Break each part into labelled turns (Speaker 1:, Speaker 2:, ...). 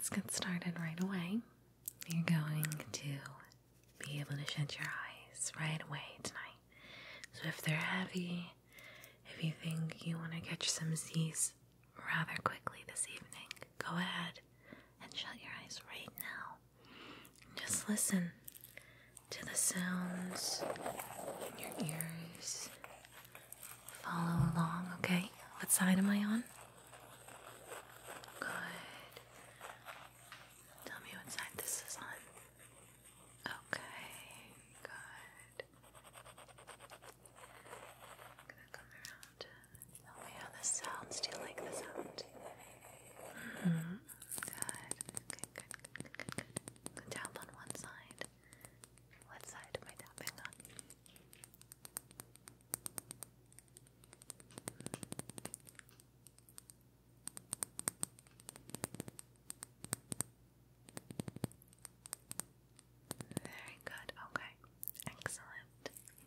Speaker 1: let's get started right away. You're going to be able to shut your eyes right away tonight. So if they're heavy, if you think you want to catch some Z's rather quickly this evening, go ahead and shut your eyes right now. Just listen to the sounds in your ears. Follow along, okay? What side am I on? Good. Tell me what side this is on. Okay, good. I'm gonna come around. Tell me how this sounds. Do you like the sound? Mm-hmm. Good. Tap on one side. What side am I tapping on? Very good. Okay. Excellent.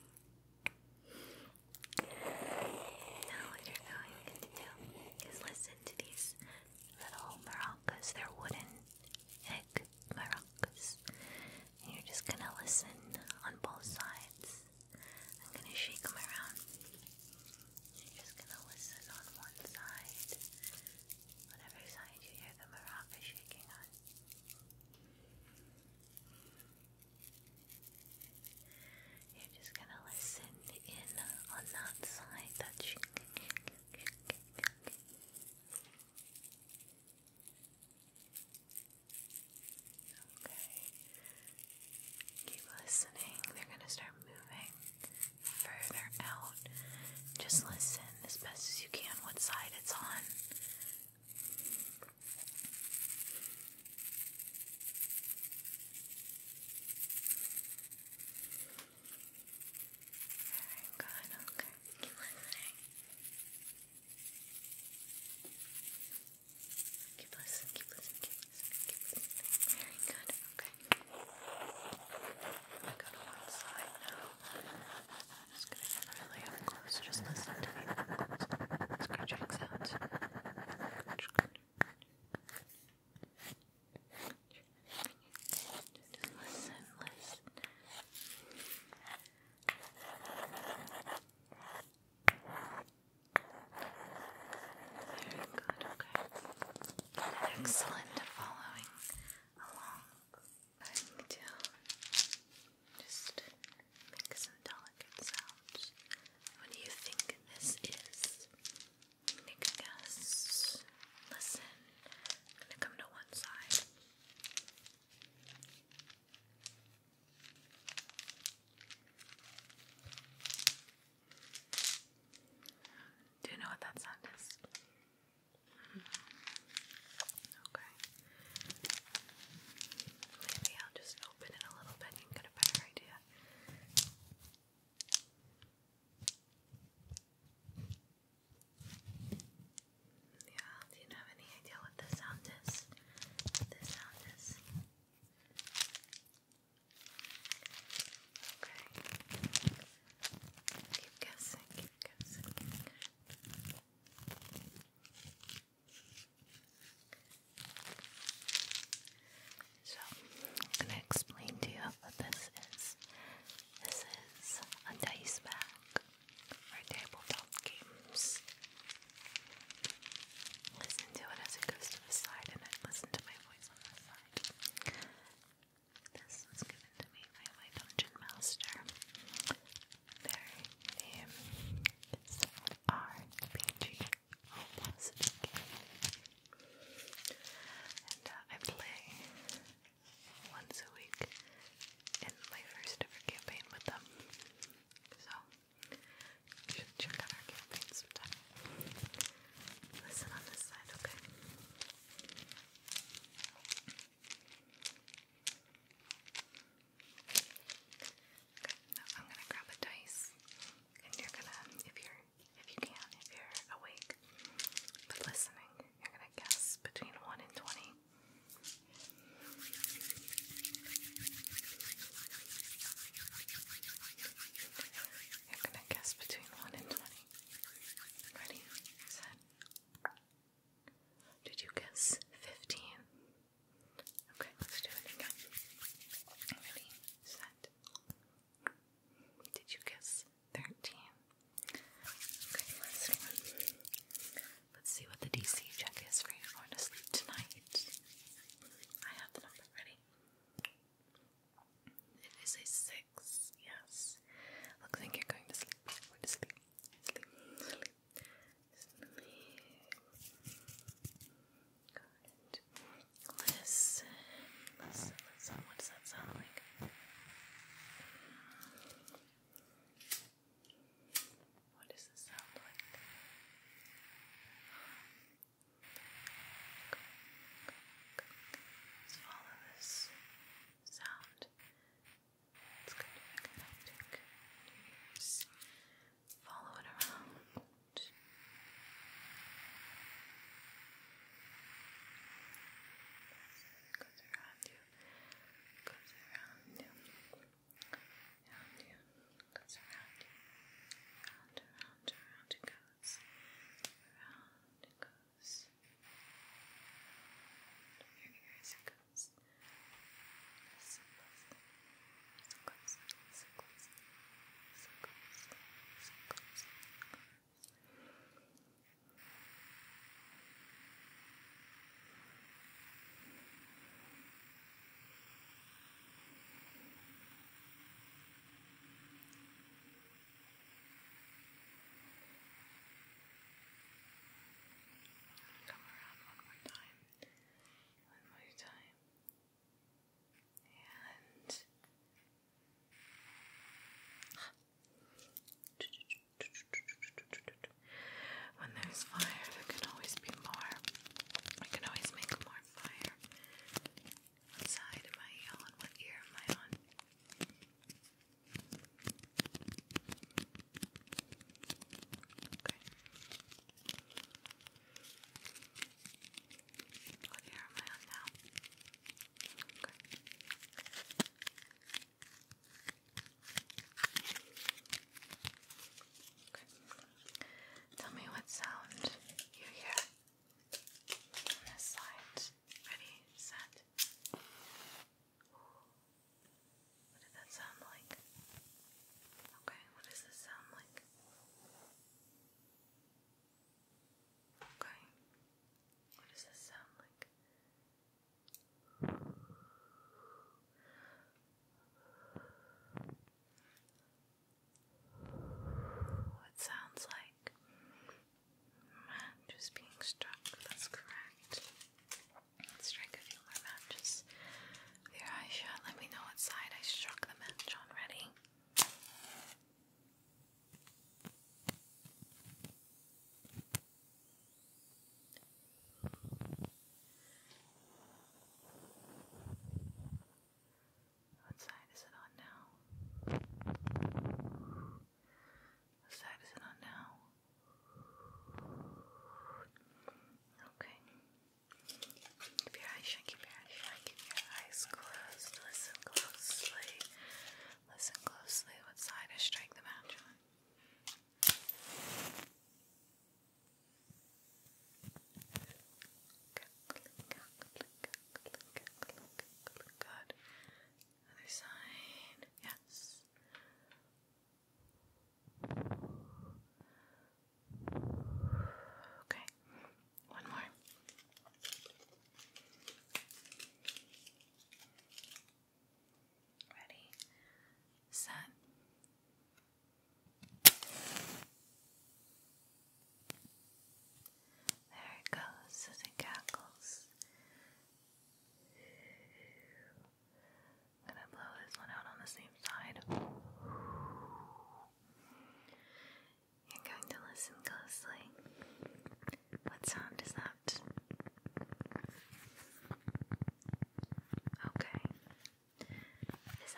Speaker 1: Now what you're going to do is listen to these little maracas. They're wooden egg maracas. And you're just gonna listen on both sides. I'm gonna shake them around. You're just gonna listen on one side. Whatever side you hear the maraca shaking on. You're just gonna listen in on that side that's shaking. Okay. Keep listening. They're gonna start moving further out. Just listen as best as you can what side it's on. Very good. Okay. Keep listening. Keep listening. Keep listening. Keep listening. Keep listening. Very good. Okay. I'm gonna go to one side now. I'm just gonna get really up close. Just listen to the up close scratching sounds. Just listen. Very good. Okay. Excellent. Following along. I'm going to just make some delicate sounds. What do you think this is? Make a guess. Listen. I'm going to come to one side. Do you know what that sound is? Okay.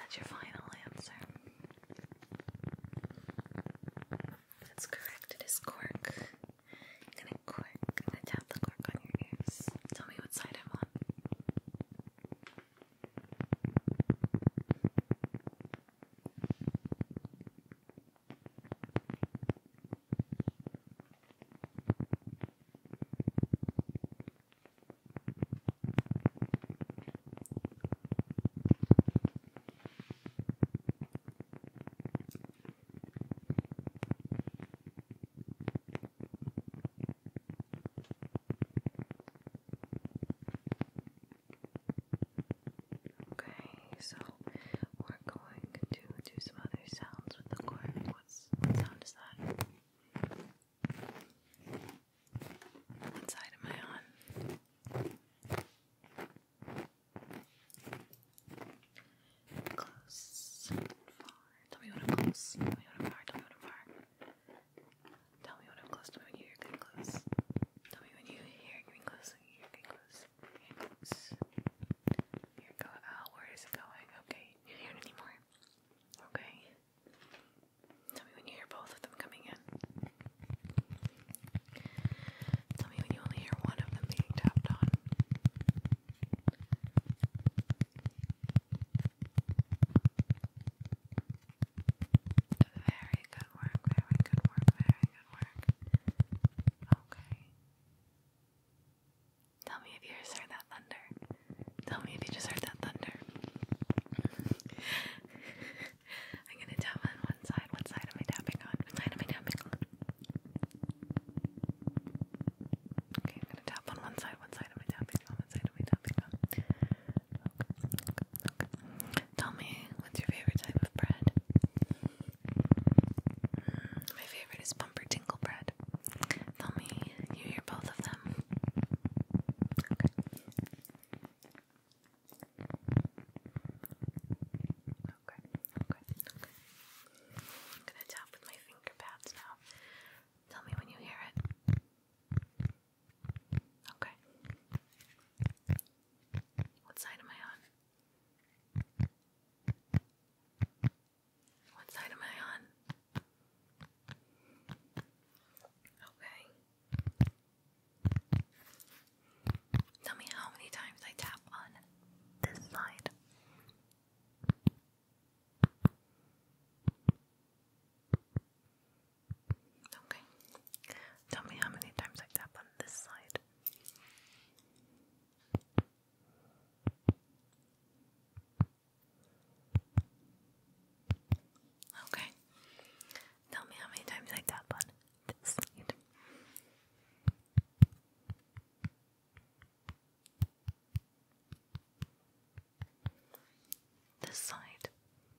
Speaker 1: That's your final answer. That's correct. It is cork. I'm gonna tap the cork on your ears. Tell me what side I'm on. Okay, so we're going to do some other sounds with the cork. What sound is that? What side am I on? Close. Far. Tell me when I'm close. Tell me when I'm far. Tell me when I'm far. Tell me when I'm close. Tell me when you're getting close. Tell me when you hear getting close. You're getting close. Getting close. Here go. Oh, where is it going? Okay. You hear it anymore? Okay. Tell me when you hear both of them coming in. Tell me when you only hear one of them being tapped on. Very good work, very good work, very good work. Okay. Tell me if you just heard that thunder. Tell me if you just heard that thunder. I'm gonna tap on one side. What side am I tapping on? What side am I tapping on? Okay, I'm gonna tap on one side. What side am I tapping on? What side am I tapping on? Okay. Tell me, what's your favorite type of bread? My favorite is Pumpertinkle bread. Tell me, you hear both of them? Okay. Okay. I'm gonna tap with my finger pads now. Tell me when you hear it. Okay. What side am I on? What side am I on? Okay. Tell me how many times I tap on this side. Okay. Tell me how many times I tap on this side. Okay. Tell me how many times I tap on this side. This side.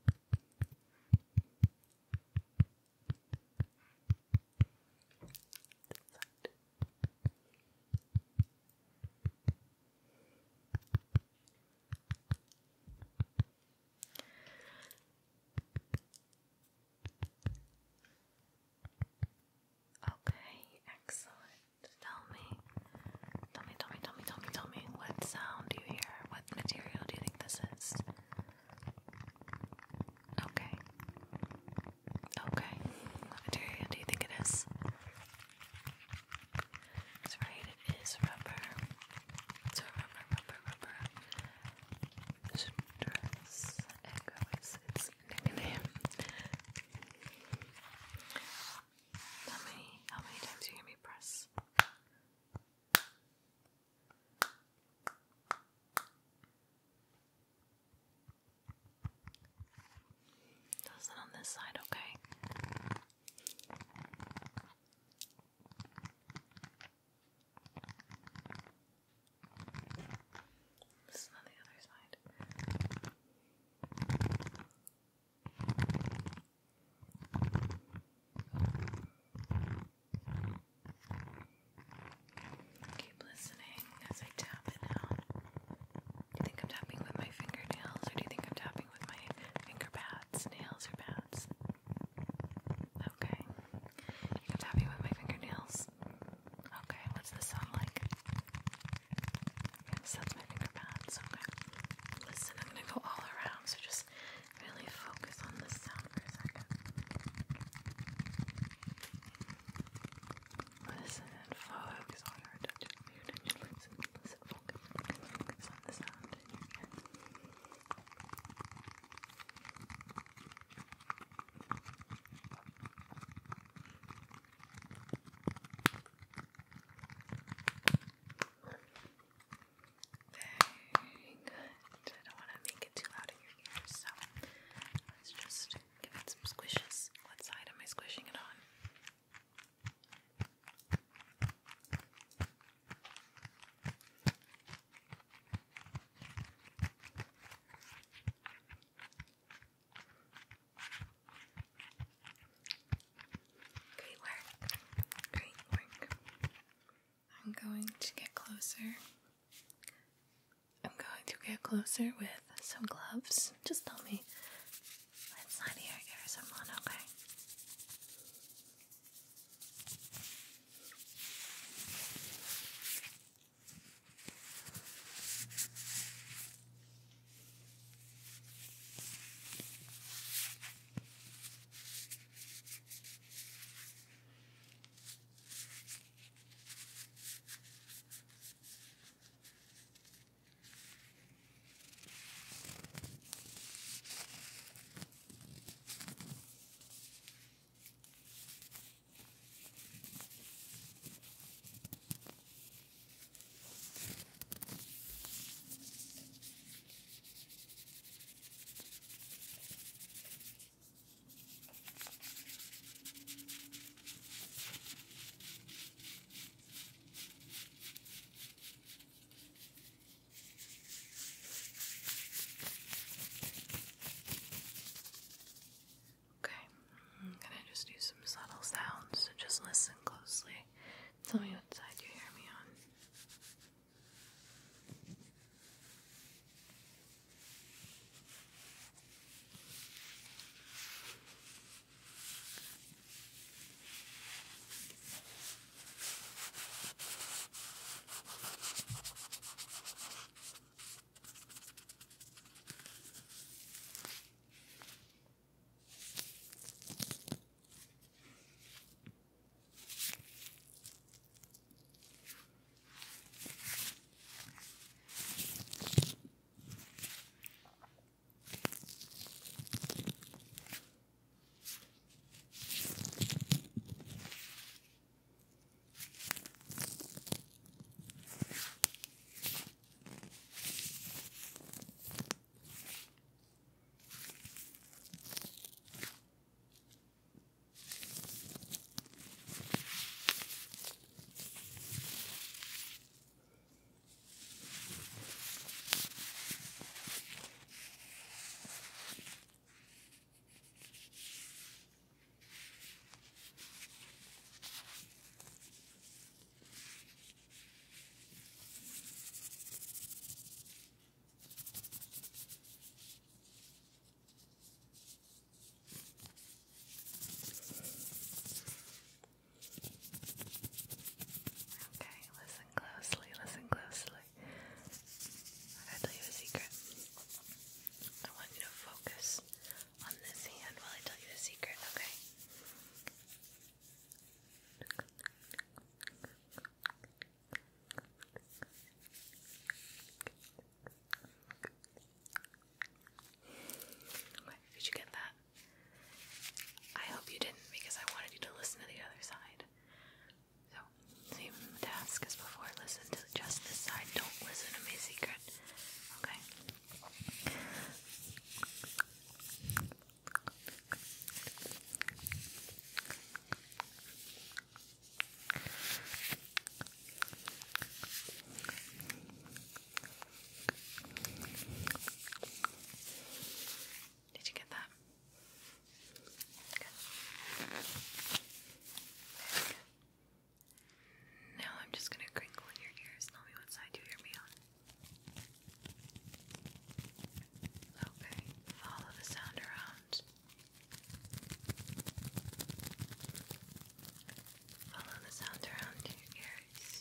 Speaker 1: Okay, excellent. Tell me, what sound do you hear? What material do you think this is? Okay. What material do you think it is? That's right, it is rubber. It's a rubber. Stress Echo is its nickname. Tell me how many times you hear me press. Does it on this side, okay? This is on the other side. Keep listening as I tap it out. Do you think I'm tapping with my fingernails, or do you think I'm tapping with my finger pads, nails or pads? closer. I'm going to get closer with some gloves. Just tell me what side of your ears I'm on, okay? I'm gonna just do some subtle sounds, so just listen closely. Tell me what side you hear me on. Okay, listen closely, listen closely. I gotta tell you a secret. I want you to focus on this hand while I tell you the secret, okay? Okay, did you get that? I hope you didn't, because I wanted you to listen to the other side. So, same task as before. Listen to just this side. Don't listen to my secret. Okay? Did you get that? Good. Very good. Now I'm just gonna crinkle in your ears. Tell me what side you hear me on. Okay, follow the sound around. Follow the sound around your ears.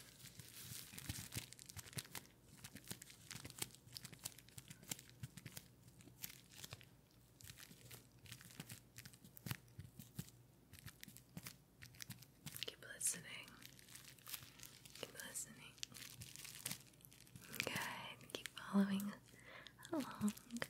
Speaker 1: Keep listening. Keep listening. Good. Keep following along.